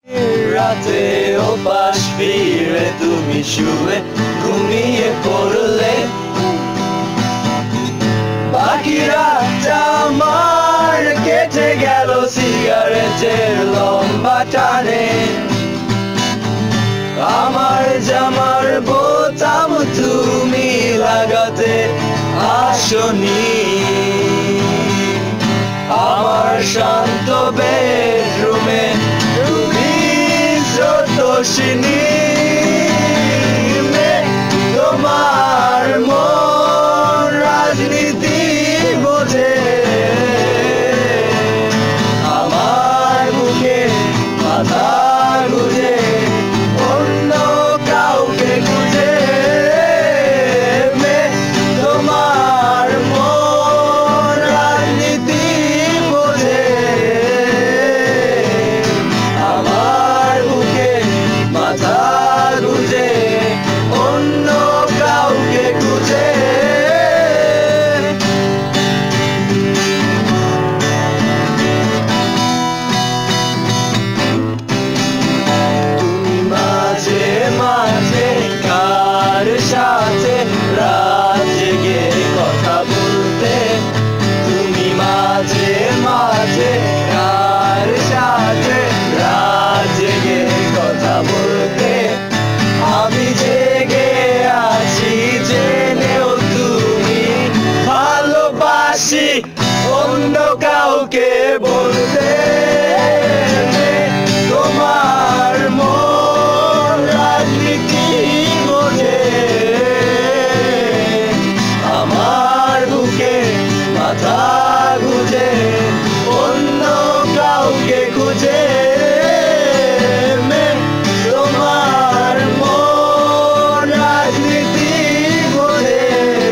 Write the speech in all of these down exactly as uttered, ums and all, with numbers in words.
রাতে ওপাশ ফিরে তুমি শুয়ে ঘুমিয়ে পড়লে, বাকি রাতটা আমার কেটে গেল সিগারেটের লম্বা টানে। আমার জামার বোতাম তুমি লাগাতে আসনি, আমার শান্ত বেডরুমে তুমি স্রোতোষিনী। তোমার মন রাজনীতি বোঝে, আমার বুকে মাথা গুঁজে অন্য কাউকে খুঁজে। তোমার মন রাজনীতি বোঝে, আমার বুকে মাথা গুঁজে অন্য কাউকে খুঁজে। তুমি মাঝে মাঝে কার সাথে রাত জেগে কথা বলতে, তুমি মাঝে মাঝে কার সাথে রাত জেগে কথা বলতে। আমি জেগে আছি জেনেও তুমি ভালোবাসি অন্য কাউকে বলতে। তোমার মন রাজনীতি বোঝে, আমার বুকে মাথা গুঁজে অন্য কাউকে খুঁজে। তোমার মন রাজনীতি বোঝে,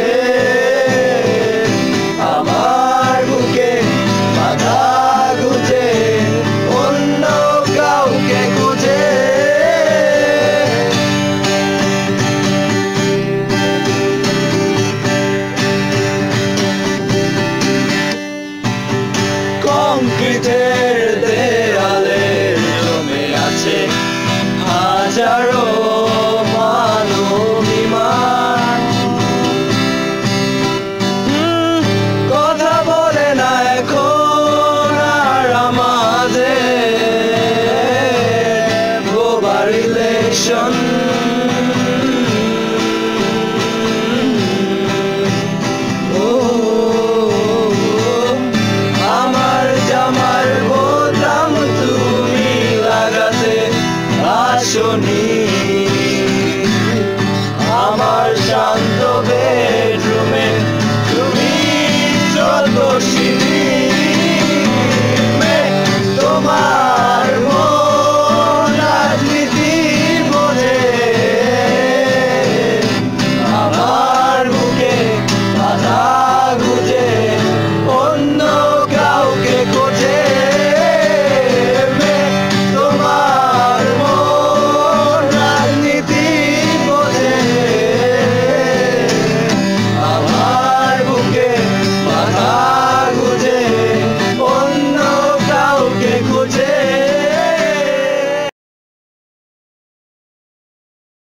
আমার বুকে মাথা গুঁজে অন্য কাউকে খুঁজে। কংক্রিটের দেয়ালে জমে আছে হাজারো মানবিমান, কথা বলে না এখন আর আমাদের বোবা রিলেশন।